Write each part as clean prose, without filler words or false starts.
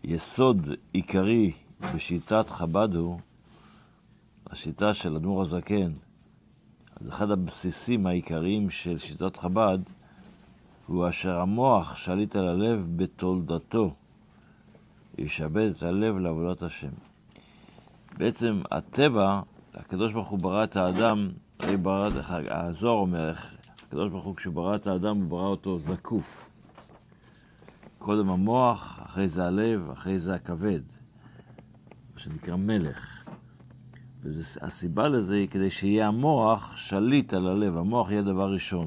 יסוד עיקרי בשיטת חב"ד הוא, השיטה של אדמו"ר הזקן, אחד הבסיסים העיקריים של שיטת חב"ד, הוא אשר המוח שליט על הלב בתולדתו, ישעבד את הלב לעבודת השם. בעצם הטבע, הקדוש ברוך הוא ברא את האדם, הזוהר אומר, הקדוש ברוך הוא כשהוא ברא את האדם, הוא ברא אותו זקוף. קודם המוח, אחרי זה הלב, אחרי זה הכבד, שנקרא מלך. והסיבה לזה היא כדי שיהיה המוח שליט על הלב, המוח יהיה דבר ראשון.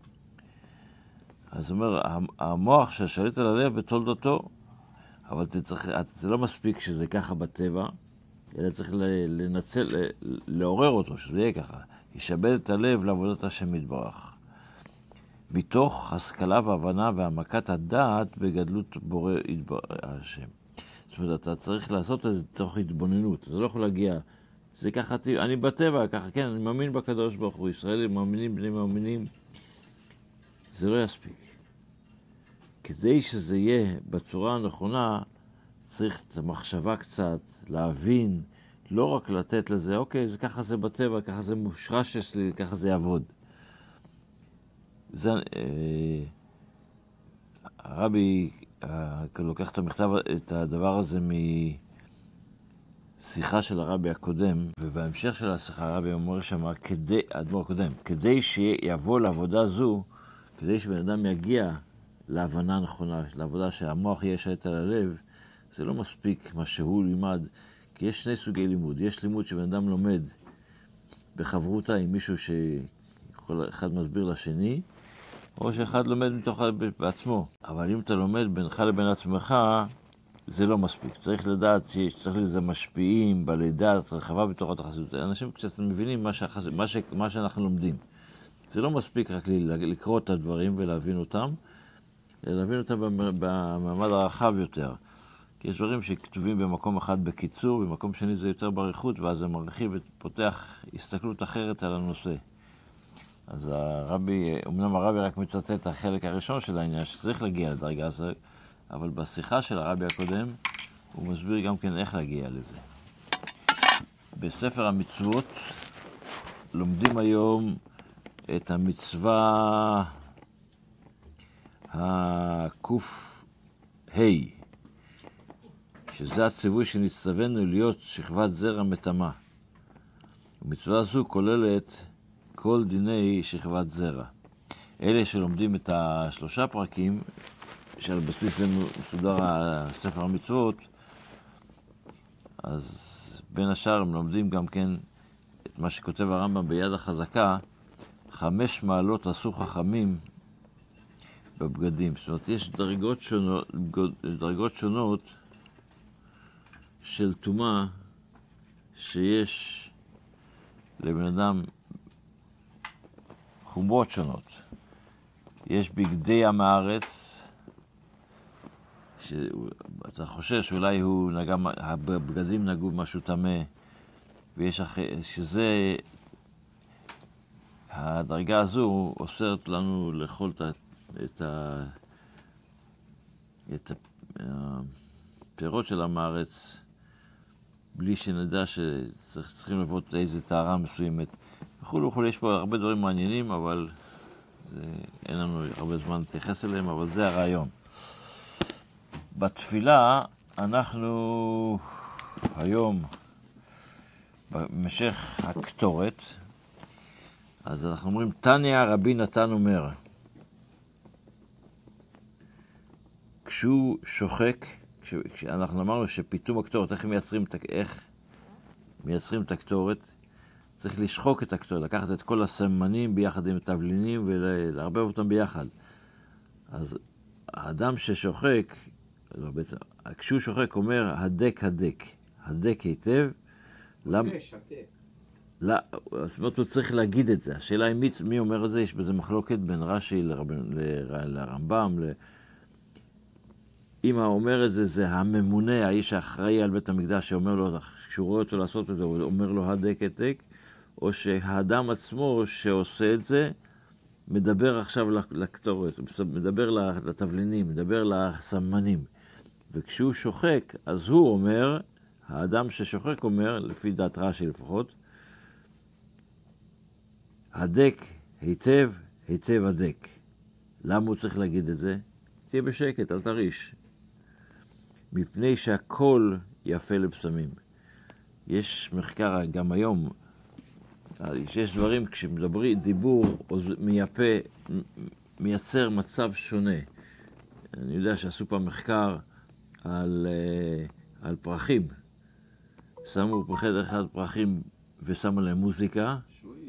אז הוא אומר, המוח ששליט על הלב בתולדתו, אבל זה לא מספיק שזה ככה בטבע, אלא צריך לנצל, לעורר אותו, שזה יהיה ככה. ישעבד את הלב לעבודת השם יתברך. מתוך השכלה והבנה והעמקת הדעת בגדלות בורא השם. זאת אומרת, אתה צריך לעשות את זה תוך התבוננות. זה לא יכול להגיע, זה ככה, אני בטבע, ככה, כן, אני מאמין בקדוש ברוך הוא, ישראלים מאמינים, בני מאמינים. זה לא יספיק. כדי שזה יהיה בצורה הנכונה, צריך את המחשבה קצת, להבין, לא רק לתת לזה, אוקיי, זה ככה זה בטבע, ככה זה מושרש אצלי, ככה זה יעבוד. זה, הרבי לוקח את המכתב, את הדבר הזה משיחה של הרבי הקודם, ובהמשך של השיחה הרבי אומר שמה, האדמו"ר הקודם, כדי שיבוא לעבודה זו, כדי שבן אדם יגיע להבנה נכונה, לעבודה שהמוח יהיה שליט על הלב, זה לא מספיק מה שהוא לימד, כי יש שני סוגי לימוד. יש לימוד שבן אדם לומד בחברותה עם מישהו שאחד מסביר לשני, או שאחד לומד מתוך בעצמו. אבל אם אתה לומד בינך לבין עצמך, זה לא מספיק. צריך לדעת שצריך לזה משפיעים, בעלי דעת רחבה בתוך התחסידות. אנשים קצת מבינים מה שאנחנו לומדים. זה לא מספיק רק לקרוא את הדברים ולהבין אותם, אלא להבין אותם במעמד הרחב יותר. כי יש דברים שכתובים במקום אחד בקיצור, במקום שני זה יותר באריכות, ואז זה מרחיב ופותח הסתכלות אחרת על הנושא. אז אמנם הרבי רק מצטט את החלק הראשון של העניין, שצריך להגיע לדרגה הזאת, אבל בשיחה של הרבי הקודם, הוא מסביר גם כן איך להגיע לזה. בספר המצוות לומדים היום את המצווה הקוף ה', שזה הציווי שנצטווינו להיות שכבת זרע מטמא. המצווה הזו כוללת כל דיני שכבת זרע. אלה שלומדים את השלושה פרקים, שעל בסיס מסודר ספר המצוות, אז בין השאר הם לומדים גם כן את מה שכותב הרמב"ם ביד החזקה, 5 מעלות עשו חכמים בבגדים. זאת אומרת, יש דרגות שונות של טומאה שיש לבן אדם חומרות שונות. יש בגדי עם הארץ, שאתה חושב שאולי הבגדים נגעו משהו טמא, ויש שזה, הדרגה הזו אוסרת לנו לאכול את הפירות של עם הארץ, בלי שנדע שצריכים לבוא איזו טהרה מסוימת. וכו', יש פה הרבה דברים מעניינים, אבל אין לנו הרבה זמן להתייחס אליהם, אבל זה הרעיון. בתפילה אנחנו היום, במשך הקטורת, אז אנחנו אומרים, תניא רבי נתן אומר, כשהוא שוחק, כשאנחנו אמרנו שפיתום הקטורת, איך מייצרים את הקטורת, צריך לשחוק את הקטורת, לקחת את כל הסמנים ביחד עם התבלינים ולערבב אותם ביחד. אז האדם ששוחק, בעצם, כשהוא שוחק אומר, הדק היטב. זאת אומרת, הוא צריך להגיד את זה. השאלה היא מי אומר את זה, יש בזה מחלוקת בין רש"י לרמב"ם. אם האומר את זה, זה הממונה, האיש האחראי על בית המקדש, שאומר לו, כשהוא רואה אותו לעשות את זה, הוא אומר לו הדק, או שהאדם עצמו שעושה את זה, מדבר עכשיו לקטורת, מדבר לתבלינים, מדבר לסמנים. וכשהוא שוחק, אז הוא אומר, האדם ששוחק אומר, לפי דעת רש"י לפחות, הדק היטב, היטב הדק. למה הוא צריך להגיד את זה? תהיה בשקט, אל תריש. מפני שהכל יפה לבשמים. יש מחקר גם היום, שיש דברים, כשמדברים דיבור מייפה, מייצר מצב שונה. אני יודע שעשו פעם מחקר על פרחים. שמו בחדר אחד פרחים ושמו להם מוזיקה.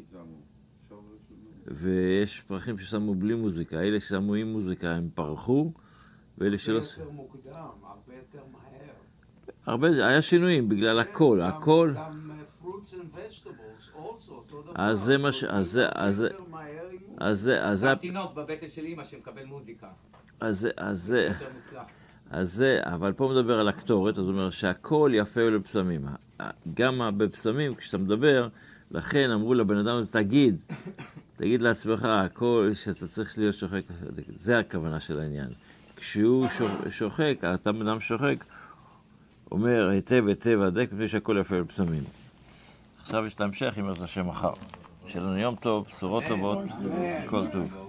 ויש פרחים ששמו בלי מוזיקה. אלה ששמו עם מוזיקה הם פרחו, ואלה שלא... הרבה יותר מוקדם, הרבה יותר מהר. הרבה, היה שינויים בגלל הכל, הכל... גם fruits and vegetables, also, אותו דבר. אז זה מה ש... גם תינוק בבטן של אמא שמקבל מוזיקה. אבל פה מדבר על הקטורת, אז הוא אומר שהכל יפה לבשמים. גם בבשמים, כשאתה מדבר, לכן אמרו לבן אדם הזה, תגיד לעצמך, הכל שאתה צריך להיות שוחק, זה הכוונה של העניין. כשהוא שוחק, אתה בן אדם שוחק, אומר היטב היטב הדק, מפני שהכל יפה לבשמים. עכשיו יש להמשך, אם את השם מחר. שלנו יום טוב, בשורות טובות, כל טוב.